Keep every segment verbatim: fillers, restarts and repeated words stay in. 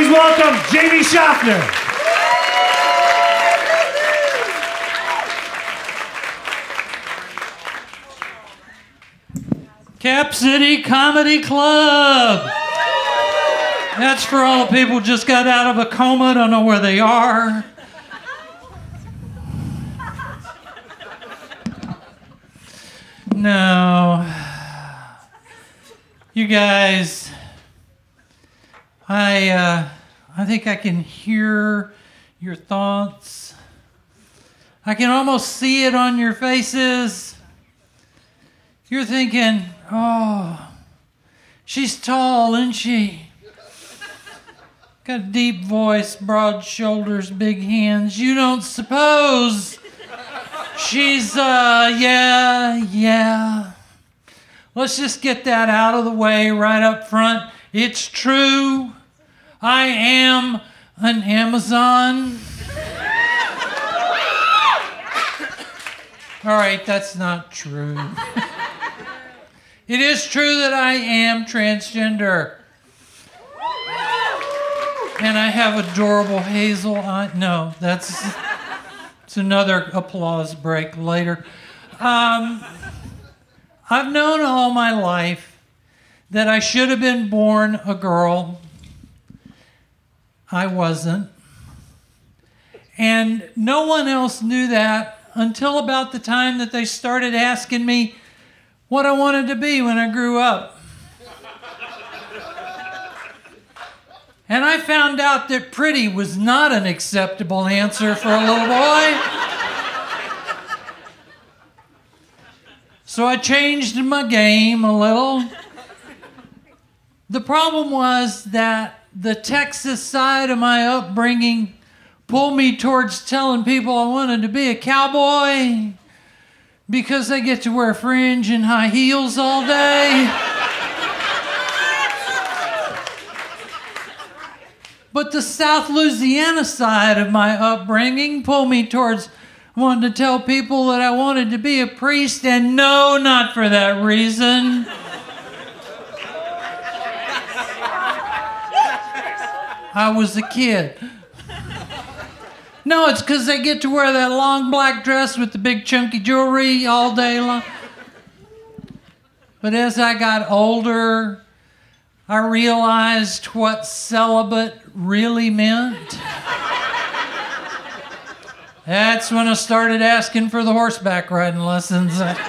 Please welcome Jami Shofner. Cap City Comedy Club. That's for all the people who just got out of a coma, don't know where they are. No. You guys, I, uh, I think I can hear your thoughts. I can almost see it on your faces. You're thinking, oh, she's tall, isn't she? Got a deep voice, broad shoulders, big hands. You don't suppose she's, uh, yeah, yeah. Let's just get that out of the way right up front. It's true. I am an Amazon. All right, that's not true. It is true that I am transgender. And I have adorable hazel eyes. No, that's, that's another applause break later. Um, I've known all my life that I should have been born a girl. I wasn't. And no one else knew that until about the time that they started asking me what I wanted to be when I grew up. And I found out that pretty was not an acceptable answer for a little boy. So I changed my game a little. The problem was that the Texas side of my upbringing pulled me towards telling people I wanted to be a cowboy because I get to wear fringe and high heels all day. But the South Louisiana side of my upbringing pulled me towards wanting to tell people that I wanted to be a priest, and no, not for that reason. I was a kid. No, it's because they get to wear that long black dress with the big chunky jewelry all day long. But as I got older, I realized what celibate really meant. That's when I started asking for the horseback riding lessons.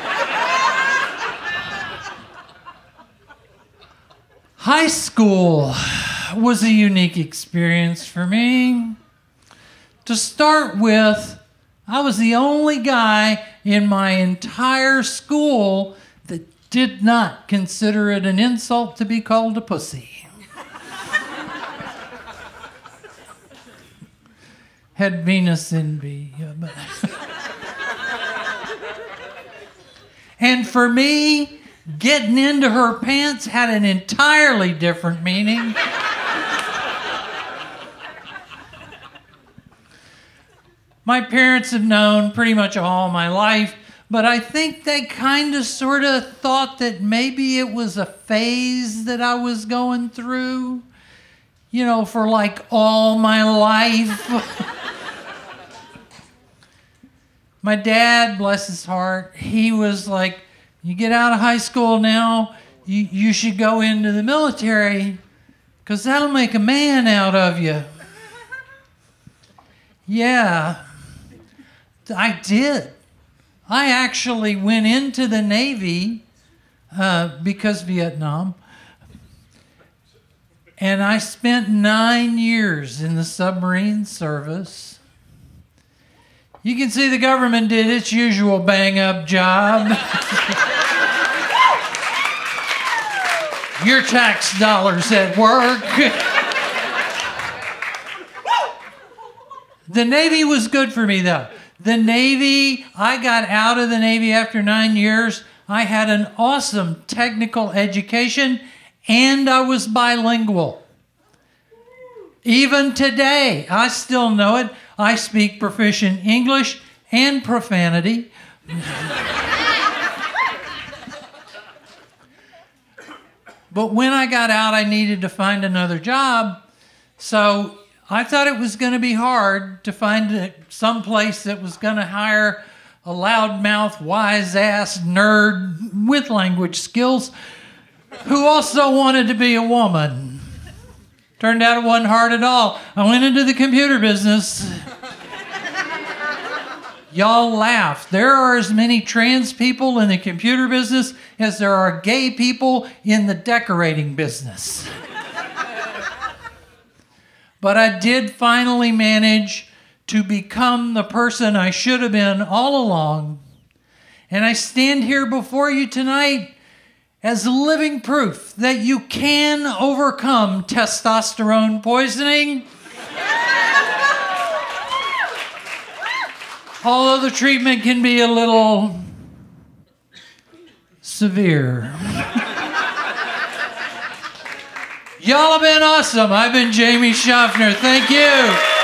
High school was a unique experience for me. To start with, I was the only guy in my entire school that did not consider it an insult to be called a pussy. Had Venus envy. Yeah, but and for me, getting into her pants had an entirely different meaning. My parents have known pretty much all my life, but I think they kind of sort of thought that maybe it was a phase that I was going through, you know, for like all my life. My dad, bless his heart, he was like, you get out of high school now, you, you should go into the military because that'll make a man out of you. Yeah, I did. I actually went into the Navy uh, because Vietnam, and I spent nine years in the submarine service. You can see the government did its usual bang-up job. Your tax dollars at work. The Navy was good for me, though. The Navy, I got out of the Navy after nine years. I had an awesome technical education, and I was bilingual. Even today, I still know it. I speak proficient English and profanity. But when I got out, I needed to find another job. So I thought it was going to be hard to find some place that was going to hire a loudmouth, wise-ass nerd with language skills who also wanted to be a woman. Turned out it wasn't hard at all. I went into the computer business. Y'all laugh. There are as many trans people in the computer business as there are gay people in the decorating business. But I did finally manage to become the person I should have been all along. And I stand here before you tonight as living proof that you can overcome testosterone poisoning. Although the treatment can be a little severe. Y'all have been awesome. I've been Jami Shofner. Thank you.